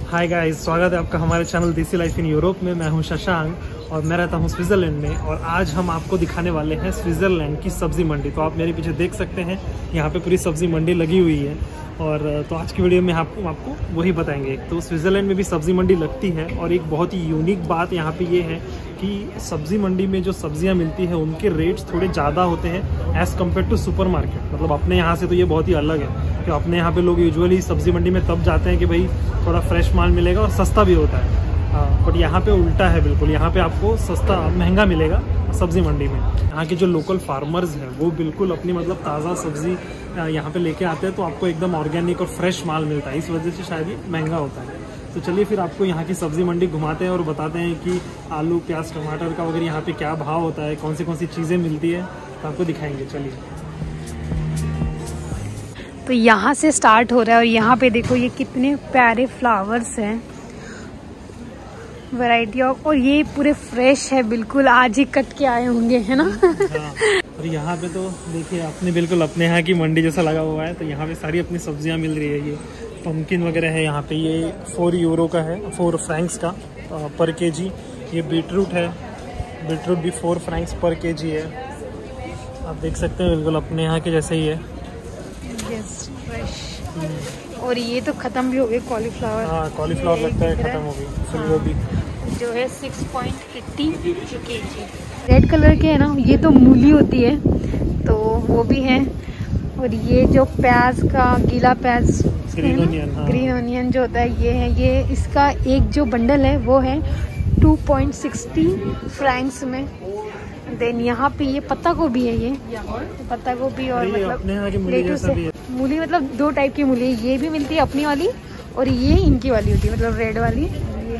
Hi guys, स्वागत है आपका हमारे चैनल देसी लाइफ इन यूरोप में। मैं हूं शशांक और मैं रहता हूं स्विट्ज़रलैंड में। और आज हम आपको दिखाने वाले हैं स्विट्ज़रलैंड की सब्ज़ी मंडी। तो आप मेरे पीछे देख सकते हैं, यहाँ पे पूरी सब्ज़ी मंडी लगी हुई है। और तो आज की वीडियो में आपको वही बताएंगे। तो स्विट्ज़रलैंड में भी सब्ज़ी मंडी लगती है और एक बहुत ही यूनिक बात यहाँ पे ये है कि सब्ज़ी मंडी में जो सब्जियाँ मिलती हैं उनके रेट्स थोड़े ज़्यादा होते हैं as compare to supermarket. मतलब अपने यहाँ से तो ये बहुत ही अलग है कि अपने यहाँ पे लोग यूजुअली सब्ज़ी मंडी में तब जाते हैं कि भाई थोड़ा फ्रेश माल मिलेगा और सस्ता भी होता है। बट यहाँ पे उल्टा है बिल्कुल। यहाँ पे आपको सस्ता महंगा मिलेगा सब्ज़ी मंडी में। यहाँ के जो लोकल फार्मर्स हैं वो बिल्कुल अपनी मतलब ताज़ा सब्ज़ी यहाँ पे लेके आते हैं, तो आपको एकदम ऑर्गेनिक और फ्रेश माल मिलता है। इस वजह से शायद ये महंगा होता है। तो चलिए फिर आपको यहाँ की सब्ज़ी मंडी घुमाते हैं और बताते हैं कि आलू, प्याज, टमाटर का वगैरह यहाँ पे क्या भाव होता है, कौन सी चीज़ें मिलती है, तो आपको दिखाएंगे। चलिए, तो यहाँ से स्टार्ट हो रहा है और यहाँ पे देखो ये कितने प्यारे फ्लावर्स हैं, वैरायटी ऑफ। और ये पूरे फ्रेश है बिल्कुल, आज ही कट के आए होंगे, है ना। हाँ। और यहाँ पे तो देखिए अपने बिल्कुल अपने यहाँ की मंडी जैसा लगा हुआ है। तो यहाँ पे सारी अपनी सब्जियाँ मिल रही है। ये पम्पकिन वगैरह है यहाँ पे, ये 4 यूरो का है, 4 फ्रैंक्स का पर केजी। ये बीटरूट है, बीटरूट भी 4 फ्रैंक्स पर केजी है। आप देख सकते हैं बिल्कुल अपने यहाँ के जैसे ही है। Yes, fresh. और ये तो खत्म भी हो गए कॉलीफ्लावर। हाँ, कॉलीफ्लावर लगता है खत्म हो गई। फूलगोभी जो है 6.80 केजी। रेड कलर के है ना, ये तो मूली होती है, तो वो भी है। और ये जो प्याज का गीला प्याज, ग्रीन ओनियन, हाँ। ग्रीन ओनियन जो होता है ये है। ये इसका एक जो बंडल है वो है 2.60 फ्रैंक्स में। देन यहाँ पे ये पत्ता गोभी है, ये पत्ता गोभी। और मतलब लेटुस है। मूली मतलब 2 टाइप की मूली है, ये भी मिलती है अपनी वाली और ये इनकी वाली होती है, मतलब रेड वाली ये।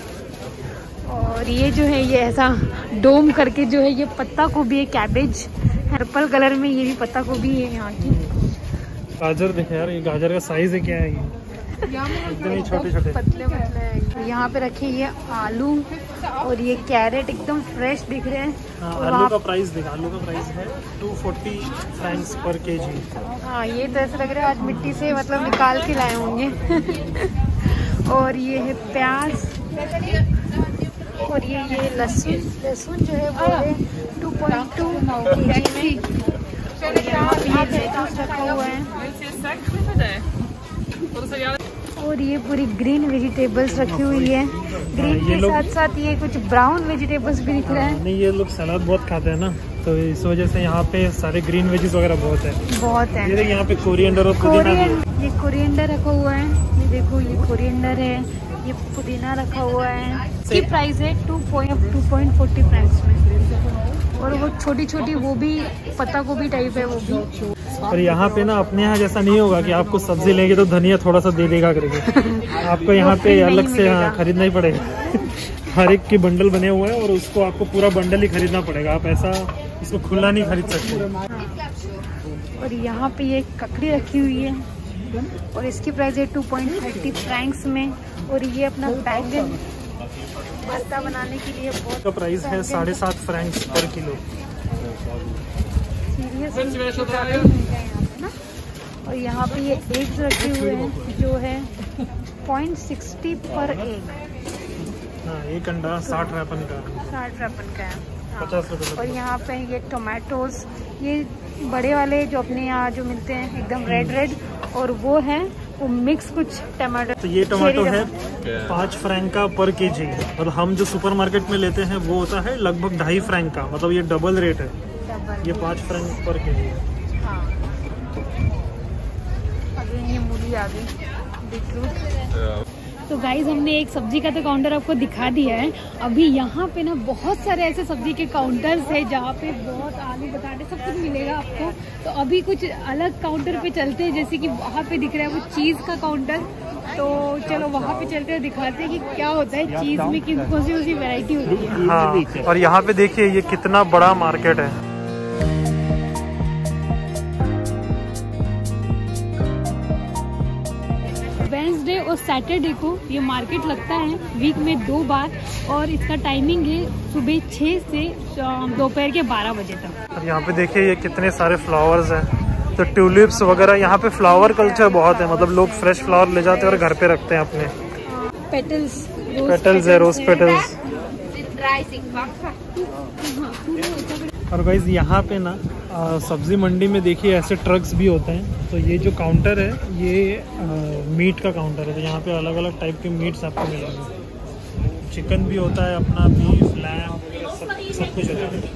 और ये जो है ये ऐसा डोम करके जो है ये पत्ता गोभी है, कैबेज पर्पल कलर में, ये भी पत्ता गोभी है यहाँ की। गाजर देखे यार, ये गाजर का साइज है क्या है ये, एकदम ही छोटे छोटे पतले पतले। यहाँ पे रखे ये आलू और ये कैरेट एकदम फ्रेश दिख रहे हैं। और आलू का प्राइस देखा, आलू का प्राइस है 240 फ्रैंक्स पर केजी। हाँ, ये तो ऐसा लग रहा है आज मिट्टी से मतलब निकाल के लाए होंगे। और ये है प्याज और ये लहसुन जो है वो है 2.2 केजी में। यहाँ पे ये लेटुस रखा हुआ है और ये पूरी ग्रीन वेजिटेबल्स रखी हुई है। ग्रीन के साथ साथ ये कुछ ब्राउन वेजिटेबल्स भी दिख रहे हैं। नहीं, ये लोग सलाद बहुत खाते हैं ना, तो इस वजह से यहाँ पे सारे ग्रीन वेजिस वगैरह बहुत है। ये देखिए यहाँ पे कोरिएंडर और पुदीना, ये कोरिएंडर रखा हुआ है। ये देखो ये कोरिएंडर है, ये पुदीना रखा हुआ है। इसकी प्राइस है 2.40 फ्रैंक्स में। और वो छोटी छोटी वो भी पत्ता गोभी टाइप है वो भी। और यहाँ पे ना अपने यहाँ जैसा नहीं होगा कि आपको सब्जी लेंगे तो धनिया थोड़ा सा दे देगा करके। आपको यहाँ पे अलग से खरीदना ही पड़ेगा। हर एक के बंडल बने हुए हैं और उसको आपको पूरा बंडल ही खरीदना पड़ेगा। आप ऐसा इसको खुला नहीं खरीद सकते। और यहाँ पे ये ककड़ी रखी हुई है और इसकी प्राइस है 2.30 फ्रैंक्स में। और ये अपना बैंगन पास्ता बनाने के लिए बहुत का प्राइस है 7.5 फ्रैंक्स पर किलो। और यहाँ पे ये एग्स रखे हुए हैं जो है 0.60 पर एग। हाँ, एक अंडा 60 रैपन का है, 50 रुपये। और यहाँ पे ये टोमेटोज, ये बड़े वाले जो अपने यहाँ जो मिलते हैं एकदम रेड। और वो है वो मिक्स कुछ टमाटर। तो ये टमाटो है 5 फ्रैंक का पर केजी। और हम जो सुपर मार्केट में लेते हैं वो होता है लगभग 2.5 फ्रैंक का, मतलब ये डबल रेट है। ये 5 फ्रैंक पर केजी है। हाँ, अभी ये मूली आ गई, बीटरूट। तो गाइज हमने एक सब्जी का तो काउंटर आपको दिखा दिया है। अभी यहाँ पे ना बहुत सारे ऐसे सब्जी के काउंटर्स है जहाँ पे बहुत आलू बताते सब कुछ मिलेगा आपको। तो अभी कुछ अलग काउंटर पे चलते हैं, जैसे कि वहाँ पे दिख रहा है वो चीज़ का काउंटर। तो चलो वहाँ पे चलते हैं, दिखाते हैं कि क्या होता है चीज़ में, कौन सी वैरायटी होती है। हाँ, और यहाँ पे देखिए ये कितना बड़ा मार्केट है। वेडनेसडे और सैटरडे को ये मार्केट लगता है वीक में 2 बार। और इसका टाइमिंग है सुबह 6 से दोपहर के 12 बजे तक। और यहाँ पे देखिए ये कितने सारे फ्लावर्स हैं। तो ट्यूलिप्स वगैरह, यहाँ पे फ्लावर कल्चर बहुत है, मतलब लोग फ्रेश फ्लावर ले जाते हैं और घर पे रखते हैं अपने। पेटल्स है, रोज पेटल्स। और गाइस यहाँ पे ना सब्जी मंडी में देखिए ऐसे ट्रक्स भी होते हैं। तो ये जो काउंटर है ये मीट का काउंटर है। तो यहाँ पे अलग अलग टाइप के मीट्स आपको मिलेंगे। चिकन भी होता है अपना, बीफ, लैम वगैरह सब कुछ होता है।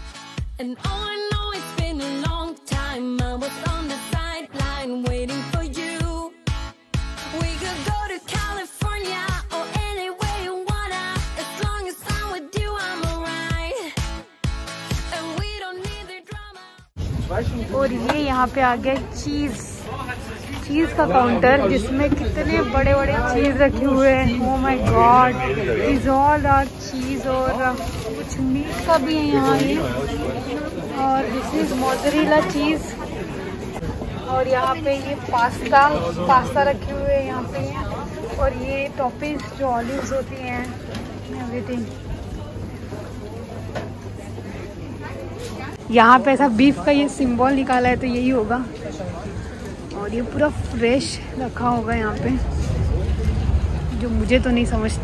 और ये यहाँ पे आ गया चीज़ का काउंटर, जिसमें कितने बड़े बड़े चीज़ रखे हुए हैं। Oh my god, is all our cheese. और कुछ मीट का भी है यहाँ ये। और दिस इज मोज़रेला चीज़। और यहाँ पे ये पास्ता रखे हुए हैं यहाँ पे। और ये टॉपिंग्स जो ऑलिव्स होती हैं, एवरीथिंग। यहाँ पे ऐसा बीफ का ये सिंबल निकाला है तो यही होगा। और ये पूरा फ्रेश रखा होगा यहाँ पे, जो मुझे तो नहीं समझता।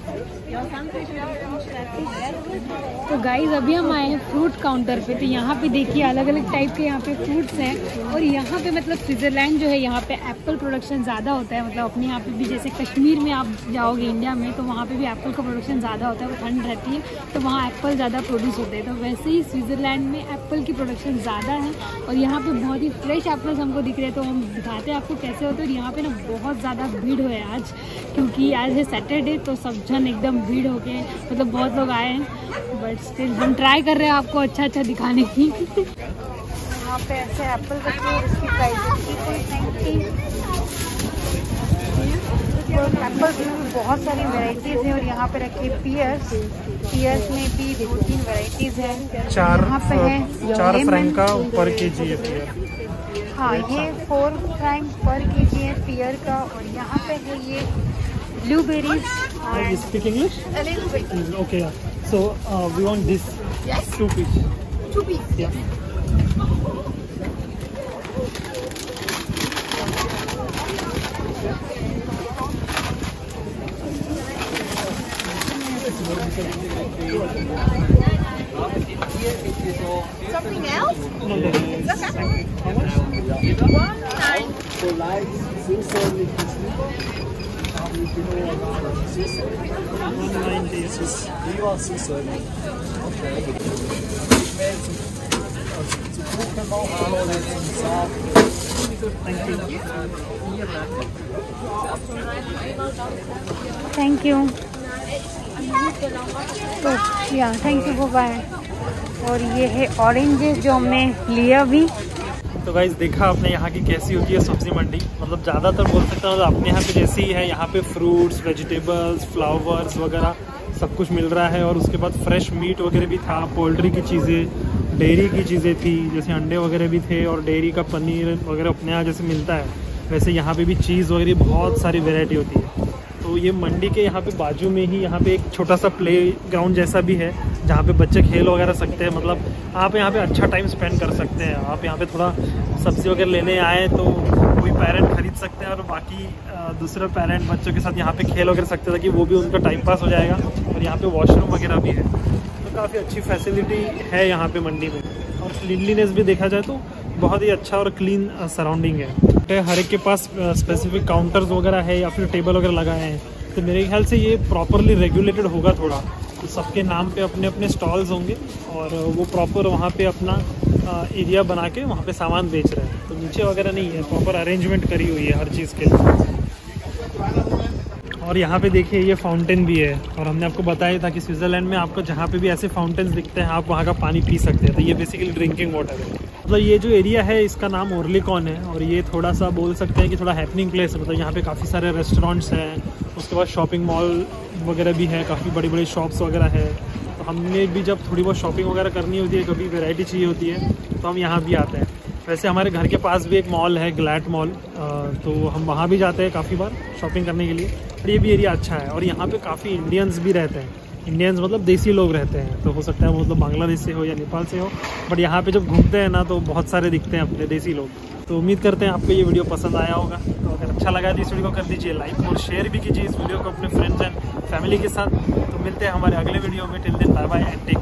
तो गाइज अभी हम आए हैं फ्रूट काउंटर पे। तो यहाँ पे देखिए अलग अलग टाइप के यहाँ पे फ्रूट्स हैं। और यहाँ पे मतलब स्विट्ज़रलैंड जो है, यहाँ पे एप्पल प्रोडक्शन ज़्यादा होता है। मतलब अपने यहाँ पे भी जैसे कश्मीर में आप जाओगे इंडिया में, तो वहाँ पे भी एप्पल का प्रोडक्शन ज़्यादा होता है। वो ठंड रहती है तो वहाँ एप्पल ज़्यादा प्रोड्यूस होते हैं। तो वैसे ही स्विट्ज़रलैंड में एप्पल की प्रोडक्शन ज़्यादा है। और यहाँ पर बहुत ही फ्रेश एप्पल्स हमको दिख रहे हैं। तो हम दिखाते हैं आपको कैसे होते हैं। और यहाँ पर ना बहुत ज़्यादा भीड़ है आज, क्योंकि आज है सैटरडे। तो सब जन एकदम भीड़ हो गए, मतलब बहुत लोग आए हैं। बट स्टिल हम ट्राई कर रहे हैं आपको अच्छा दिखाने की। यहाँ पे ऐसे एप्पल रखे हैं, इसकी प्राइस एप्पल में बहुत सारी वैरायटीज़ हैं। और यहाँ पे रखे पियर्स में भी 2-3 वैरायटीज़ हैं। 4 फ्रैंक का पर केजी है पियर। हाँ, ये 4 फ्रैंक पर केजी है पियर का। और यहाँ पे है ये blueberries. You speak English? A little bit. Okay, yeah. So we want this. Yes. 2 piece. 2 piece. Yeah. Something else? No, no. Okay. How much? 1.9. So like Thank you. तो या थैंक यू, बाय। और ये है oranges जो हमने लिया भी। तो गाइस देखा आपने यहाँ की कैसी होती है सब्जी मंडी। मतलब ज़्यादातर बोल सकता हूँ अपने यहाँ पे जैसे ही है। यहाँ पे फ्रूट्स, वेजिटेबल्स, फ्लावर्स वगैरह सब कुछ मिल रहा है। और उसके बाद फ्रेश मीट वगैरह भी था, पोल्ट्री की चीज़ें, डेयरी की चीज़ें थी, जैसे अंडे वगैरह भी थे। और डेयरी का पनीर वगैरह अपने यहाँ जैसे मिलता है, वैसे यहाँ पे भी चीज़ वगैरह बहुत सारी वेराइटी होती है। तो ये मंडी के यहाँ पे बाजू में ही यहाँ पे एक छोटा सा प्ले ग्राउंड जैसा भी है, जहाँ पे बच्चे खेल वगैरह सकते हैं। मतलब आप यहाँ पे अच्छा टाइम स्पेंड कर सकते हैं। आप यहाँ पे थोड़ा सब्जी वगैरह लेने आए तो कोई पेरेंट खरीद सकते हैं, और बाकी दूसरे पेरेंट बच्चों के साथ यहाँ पे खेल वगैरह सकते हैं, ताकि वो भी उनका टाइम पास हो जाएगा। और यहाँ पे वॉशरूम वगैरह भी है, तो काफ़ी अच्छी फैसिलिटी है यहाँ पे मंडी में। और क्लीनलीनेस भी देखा जाए तो बहुत ही अच्छा और क्लीन सराउंडिंग है। हर एक के पास स्पेसिफिक काउंटर्स वगैरह है या फिर टेबल वगैरह लगाए हैं। तो मेरे ख्याल से ये प्रॉपरली रेगुलेटेड होगा थोड़ा। तो सबके नाम पे अपने अपने स्टॉल्स होंगे, और वो प्रॉपर वहाँ पे अपना एरिया बना के वहाँ पे सामान बेच रहे हैं। तो नीचे वगैरह नहीं है, प्रॉपर अरेंजमेंट करी हुई है हर चीज़ के लिए। और यहाँ पे देखिए ये फाउंटेन भी है। और हमने आपको बताया था कि स्विट्ज़रलैंड में आपको जहाँ पे भी ऐसे फाउंटेन्स दिखते हैं, आप वहाँ का पानी पी सकते हैं। तो ये बेसिकली ड्रिंकिंग वाटर है। मतलब ये जो एरिया है इसका नाम ओर्लिकॉन है। और ये थोड़ा सा बोल सकते हैं कि थोड़ा हैपनिंग प्लेस है। मतलब यहाँ पे काफ़ी सारे रेस्टोरेंट्स हैं, उसके बाद शॉपिंग मॉल वगैरह भी है, काफ़ी बड़ी बड़ी शॉप्स वगैरह है। तो हमने भी जब थोड़ी बहुत शॉपिंग वगैरह करनी होती है, कभी वैरायटी चाहिए होती है, तो हम यहाँ भी आते हैं। वैसे हमारे घर के पास भी एक मॉल है, ग्लैड मॉल, तो हम वहाँ भी जाते हैं काफ़ी बार शॉपिंग करने के लिए। और ये भी एरिया अच्छा है। और यहाँ पे काफ़ी इंडियंस भी रहते हैं। इंडियंस मतलब देसी लोग रहते हैं। तो हो सकता है वो मतलब बांग्लादेश से हो या नेपाल से हो, बट यहाँ पे जब घूमते हैं ना तो बहुत सारे दिखते हैं अपने देसी लोग। तो उम्मीद करते हैं आपको ये वीडियो पसंद आया होगा। तो अगर अच्छा लगा तो इस वीडियो को कर दीजिए लाइक और शेयर भी कीजिए इस वीडियो को अपने फ्रेंड्स एंड फैमिली के साथ। तो मिलते हैं हमारे अगले वीडियो में। Till then bye bye and take